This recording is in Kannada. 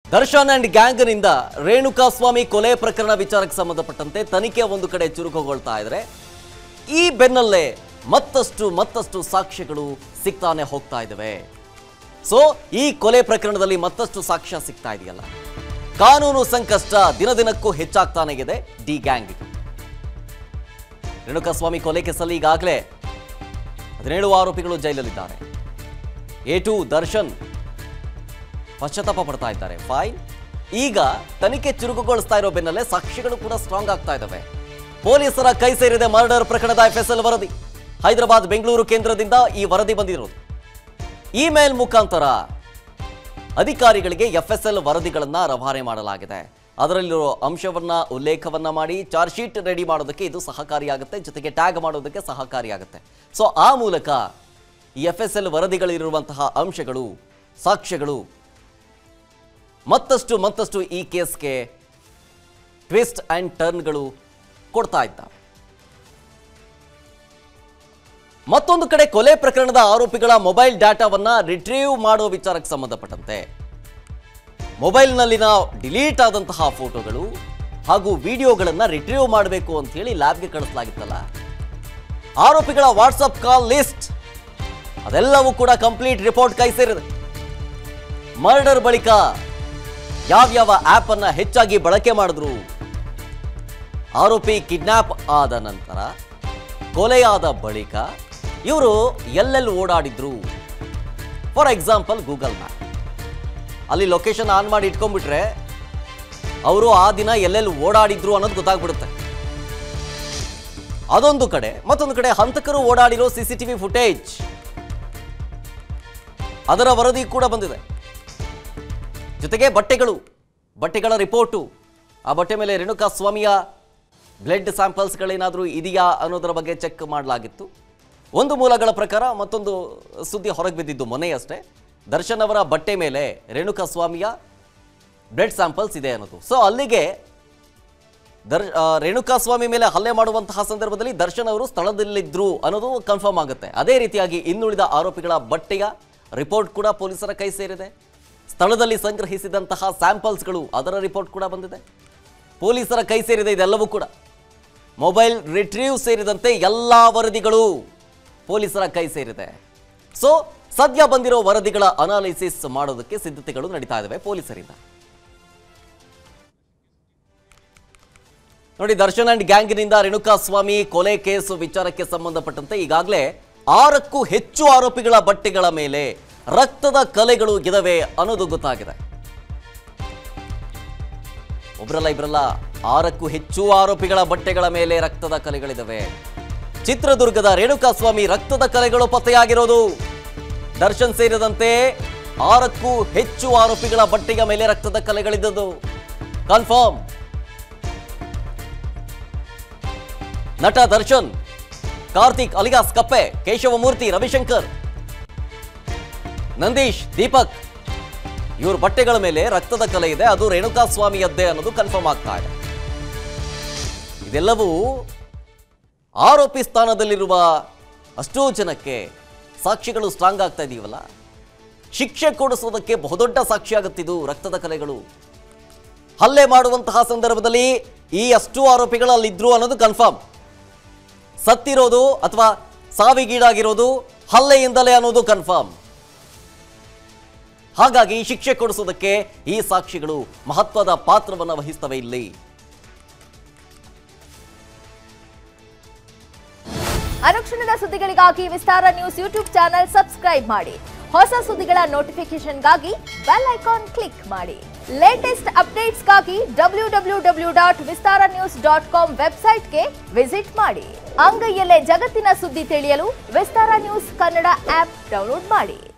ದರ್ಶನ್ ಅಂಡ್ ಗ್ಯಾಂಗ್ನಿಂದ ರೇಣುಕಾಸ್ವಾಮಿ ಕೊಲೆ ಪ್ರಕರಣ ವಿಚಾರಕ್ಕೆ ಸಂಬಂಧಪಟ್ಟಂತೆ ತನಿಖೆ ಒಂದು ಕಡೆ ಚುರುಕುಗೊಳ್ತಾ ಇದ್ರೆ ಈ ಬೆನ್ನಲ್ಲೇ ಮತ್ತಷ್ಟು ಸಾಕ್ಷ್ಯಗಳು ಸಿಗ್ತಾನೆ ಹೋಗ್ತಾ ಇದ್ದಾವೆ. ಸೊ ಈ ಕೊಲೆ ಪ್ರಕರಣದಲ್ಲಿ ಮತ್ತಷ್ಟು ಸಾಕ್ಷ್ಯ ಸಿಗ್ತಾ ಇದೆಯಲ್ಲ, ಕಾನೂನು ಸಂಕಷ್ಟ ದಿನದಿನಕ್ಕೂ ಹೆಚ್ಚಾಗ್ತಾನೆ ಇದೆ ಡಿ ಗ್ಯಾಂಗ್. ರೇಣುಕಾಸ್ವಾಮಿ ಕೊಲೆ ಕೇಸಲ್ಲಿ ಈಗಾಗಲೇ 17 ಆರೋಪಿಗಳು ಜೈಲಲ್ಲಿದ್ದಾರೆ. A2 ದರ್ಶನ್ ಪಶ್ಚಾತ್ತಾಪ ಪಡ್ತಾ ಇದ್ದಾರೆ. ಫೈನ್. ಈಗ ತನಿಖೆ ಚುರುಕುಗೊಳಿಸ್ತಾ ಇರೋ ಬೆನ್ನಲ್ಲೇ ಸಾಕ್ಷಿಗಳು ಕೂಡ ಸ್ಟ್ರಾಂಗ್ ಆಗ್ತಾ ಇದ್ದಾವೆ. ಪೊಲೀಸರ ಕೈ ಸೇರಿದೆ ಮರ್ಡರ್ ಪ್ರಕರಣದ FSL ವರದಿ. ಹೈದರಾಬಾದ್ ಬೆಂಗಳೂರು ಕೇಂದ್ರದಿಂದ ಈ ವರದಿ ಬಂದಿರೋದು. ಇಮೇಲ್ ಮುಖಾಂತರ ಅಧಿಕಾರಿಗಳಿಗೆ FSL ವರದಿಗಳನ್ನ ರವಾನೆ ಮಾಡಲಾಗಿದೆ. ಅದರಲ್ಲಿರೋ ಅಂಶವನ್ನ ಉಲ್ಲೇಖವನ್ನ ಮಾಡಿ ಚಾರ್ಜ್ ಶೀಟ್ ರೆಡಿ ಮಾಡೋದಕ್ಕೆ ಇದು ಸಹಕಾರಿಯಾಗುತ್ತೆ, ಜೊತೆಗೆ ಟ್ಯಾಗ್ ಮಾಡೋದಕ್ಕೆ ಸಹಕಾರಿಯಾಗುತ್ತೆ. ಸೊ ಆ ಮೂಲಕ ಈ FSL ವರದಿಗಳಿರುವಂತಹ ಅಂಶಗಳು, ಸಾಕ್ಷ್ಯಗಳು ಮತ್ತಷ್ಟು ಈ ಕೇಸ್ಗೆ ಟ್ವಿಸ್ಟ್ ಅಂಡ್ ಟರ್ನ್ಗಳು ಕೊಡ್ತಾ ಇದ್ದಾವೆ. ಮತ್ತೊಂದು ಕಡೆ ಕೊಲೆ ಪ್ರಕರಣದ ಆರೋಪಿಗಳ ಮೊಬೈಲ್ ಡಾಟಾವನ್ನ ರಿಟ್ರೀವ್ ಮಾಡುವ ವಿಚಾರಕ್ಕೆ ಸಂಬಂಧಪಟ್ಟಂತೆ ಮೊಬೈಲ್ನಲ್ಲಿನ ಡಿಲೀಟ್ ಆದಂತಹ ಫೋಟೋಗಳು ಹಾಗೂ ವಿಡಿಯೋಗಳನ್ನು ರಿಟ್ರೀವ್ ಮಾಡಬೇಕು ಅಂತ ಹೇಳಿ ಲ್ಯಾಬ್ಗೆ ಕಳಿಸಲಾಗಿತ್ತಲ್ಲ, ಆರೋಪಿಗಳ ವಾಟ್ಸಪ್ ಕಾಲ್ ಲಿಸ್ಟ್ ಅದೆಲ್ಲವೂ ಕೂಡ ಕಂಪ್ಲೀಟ್ ರಿಪೋರ್ಟ್ ಕೈ ಸೇರಿದೆ. ಮರ್ಡರ್ ಬಳಿಕ ಯಾವ್ಯಾವ ಆಪ್ ಅನ್ನ ಹೆಚ್ಚಾಗಿ ಬಳಕೆ ಮಾಡಿದ್ರು, ಆರೋಪಿ ಕಿಡ್ನಾಪ್ ಆದ ನಂತರ, ಕೊಲೆಯಾದ ಬಳಿಕ ಇವರು ಎಲ್ಲೆಲ್ಲಿ ಓಡಾಡಿದ್ರು. ಫಾರ್ ಎಕ್ಸಾಂಪಲ್ ಗೂಗಲ್ ಮ್ಯಾಪ್ ಅಲ್ಲಿ ಲೊಕೇಶನ್ ಆನ್ ಮಾಡಿ ಇಟ್ಕೊಂಡ್ಬಿಟ್ರೆ ಅವರು ಆ ದಿನ ಎಲ್ಲೆಲ್ಲಿ ಓಡಾಡಿದ್ರು ಅನ್ನೋದು ಗೊತ್ತಾಗ್ಬಿಡುತ್ತೆ. ಅದೊಂದು ಕಡೆ. ಮತ್ತೊಂದು ಕಡೆ ಹಂತಕರು ಓಡಾಡಿರೋ CCTV ಫುಟೇಜ್, ಅದರ ವರದಿ ಕೂಡ ಬಂದಿದೆ. ಜೊತೆಗೆ ಬಟ್ಟೆಗಳ ರಿಪೋರ್ಟು, ಆ ಬಟ್ಟೆ ಮೇಲೆ ರೇಣುಕಾಸ್ವಾಮಿಯ ಬ್ಲಡ್ ಸ್ಯಾಂಪಲ್ಸ್ಗಳೇನಾದರೂ ಇದೆಯಾ ಅನ್ನೋದರ ಬಗ್ಗೆ ಚೆಕ್ ಮಾಡಲಾಗಿತ್ತು. ಒಂದು ಮೂಲಗಳ ಪ್ರಕಾರ ಮತ್ತೊಂದು ಸುದ್ದಿ ಹೊರಗೆ ಬಿದ್ದಿದ್ದು ಮೊನ್ನೆಯಷ್ಟೇ, ದರ್ಶನ್ ಅವರ ಬಟ್ಟೆ ಮೇಲೆ ರೇಣುಕಾಸ್ವಾಮಿಯ ಬ್ಲಡ್ ಸ್ಯಾಂಪಲ್ಸ್ ಇದೆ ಅನ್ನೋದು. ಸೊ ಅಲ್ಲಿಗೆ ರೇಣುಕಾಸ್ವಾಮಿ ಮೇಲೆ ಹಲ್ಲೆ ಮಾಡುವಂತಹ ಸಂದರ್ಭದಲ್ಲಿ ದರ್ಶನ್ ಅವರು ಸ್ಥಳದಲ್ಲಿದ್ದರು ಅನ್ನೋದು ಕನ್ಫರ್ಮ್ ಆಗುತ್ತೆ. ಅದೇ ರೀತಿಯಾಗಿ ಇನ್ನುಳಿದ ಆರೋಪಿಗಳ ಬಟ್ಟೆಯ ರಿಪೋರ್ಟ್ ಕೂಡ ಪೊಲೀಸರ ಕೈ ಸೇರಿದೆ. ಸ್ಥಳದಲ್ಲಿ ಸಂಗ್ರಹಿಸಿದಂತಹ ಸ್ಯಾಂಪಲ್ಸ್ಗಳು, ಅದರ ರಿಪೋರ್ಟ್ ಕೂಡ ಬಂದಿದೆ. ಪೊಲೀಸರ ಕೈ ಸೇರಿದೆ ಇದೆಲ್ಲವೂ ಕೂಡ. ಮೊಬೈಲ್ ರಿಟ್ರೀವ್ ಸೇರಿದಂತೆ ಎಲ್ಲ ವರದಿಗಳು ಪೊಲೀಸರ ಕೈ ಸೇರಿದೆ. ಸೊ ಸದ್ಯ ಬಂದಿರೋ ವರದಿಗಳ ಅನಾಲಿಸಿಸ್ ಮಾಡೋದಕ್ಕೆ ಸಿದ್ಧತೆಗಳು ನಡೀತಾ ಇದ್ದಾವೆ ಪೊಲೀಸರಿಂದ. ನೋಡಿ, ದರ್ಶನ್ ಅಂಡ್ ಗ್ಯಾಂಗ್ನಿಂದ ರೇಣುಕಾಸ್ವಾಮಿ ಕೊಲೆ ಕೇಸು ವಿಚಾರಕ್ಕೆ ಸಂಬಂಧಪಟ್ಟಂತೆ ಈಗಾಗಲೇ 6ಕ್ಕೂ ಹೆಚ್ಚು ಆರೋಪಿಗಳ ಬಟ್ಟೆಗಳ ಮೇಲೆ ರಕ್ತದ ಕಲೆಗಳು ಇದಾವೆ ಅನ್ನೋದು ಗೊತ್ತಾಗಿದೆ. ಒಬ್ರಲ್ಲ ಇಬ್ರಲ್ಲ, 6ಕ್ಕೂ ಹೆಚ್ಚು ಆರೋಪಿಗಳ ಬಟ್ಟೆಗಳ ಮೇಲೆ ರಕ್ತದ ಕಲೆಗಳಿದಾವೆ. ಚಿತ್ರದುರ್ಗದ ರೇಣುಕಾಸ್ವಾಮಿ ರಕ್ತದ ಕಲೆಗಳು ಪತ್ತೆಯಾಗಿರೋದು. ದರ್ಶನ್ ಸೇರಿದಂತೆ 6ಕ್ಕೂ ಹೆಚ್ಚು ಆರೋಪಿಗಳ ಬಟ್ಟೆಯ ಮೇಲೆ ರಕ್ತದ ಕಲೆಗಳಿದ್ದದ್ದು ಕನ್ಫರ್ಮ್. ನಟ ದರ್ಶನ್, ಕಾರ್ತಿಕ್ ಅಲಿಯಾಸ್ ಕಪ್ಪೆ, ಕೇಶವಮೂರ್ತಿ, ರವಿಶಂಕರ್, ನಂದೀಶ್, ದೀಪಕ್ ಇವ್ರ ಬಟ್ಟೆಗಳ ಮೇಲೆ ರಕ್ತದ ಕಲೆ ಇದೆ. ಅದು ರೇಣುಕಾಸ್ವಾಮಿಯದ್ದೇ ಅನ್ನೋದು ಕನ್ಫರ್ಮ್ ಆಗ್ತಾ ಇದೆ. ಇದೆಲ್ಲವೂ ಆರೋಪಿ ಸ್ಥಾನದಲ್ಲಿರುವ ಅಷ್ಟೋ ಜನಕ್ಕೆ ಸಾಕ್ಷಿಗಳು ಸ್ಟ್ರಾಂಗ್ ಆಗ್ತಾ ಇದೀವಲ್ಲ, ಶಿಕ್ಷೆ ಕೊಡಿಸೋದಕ್ಕೆ ಬಹುದೊಡ್ಡ ಸಾಕ್ಷಿ ಆಗುತ್ತಿದ್ದು ರಕ್ತದ ಕಲೆಗಳು. ಹಲ್ಲೆ ಮಾಡುವಂತಹ ಸಂದರ್ಭದಲ್ಲಿ ಈ ಅಷ್ಟು ಆರೋಪಿಗಳು ಅಲ್ಲಿದ್ರು ಅನ್ನೋದು ಕನ್ಫರ್ಮ್. ಸತ್ತಿರೋದು ಅಥವಾ ಸಾವಿಗೀಡಾಗಿರೋದು ಹಲ್ಲೆಯಿಂದಲೇ ಅನ್ನೋದು ಕನ್ಫರ್ಮ್. ಹಾಗಾಗಿ ಶಿಕ್ಷೆ ಕೊಡಿಸೋದಕ್ಕೆ ಈ ಸಾಕ್ಷಿಗಳು ಮಹತ್ವದ ಪಾತ್ರವನ್ನು ವಹಿಸ್ತವೆ ಇಲ್ಲಿ. ಅನುಕ್ಷಣದ ಸುದ್ದಿಗಳಿಗಾಗಿ Vistara news YouTube channel subscribe ಮಾಡಿ. ಹೊಸ ಸುದ್ದಿಗಳ ನೋಟಿಫಿಕೇಶನ್ಗಾಗಿ ಬೆಲ್ ಐಕಾನ್ ಕ್ಲಿಕ್ ಮಾಡಿ. ಲೇಟೆಸ್ಟ್ ಅಪ್ಡೇಟ್ಸ್ಗಾಗಿ www.vistaranews.com ವೆಬ್ಸೈಟ್ಗೆ ವಿಸಿಟ್ ಮಾಡಿ. ಅಂಗೈಯಲ್ಲೇ ಜಗತ್ತಿನ ಸುದ್ದಿ ತಿಳಿಯಲು Vistara news Kannada app download ಮಾಡಿ.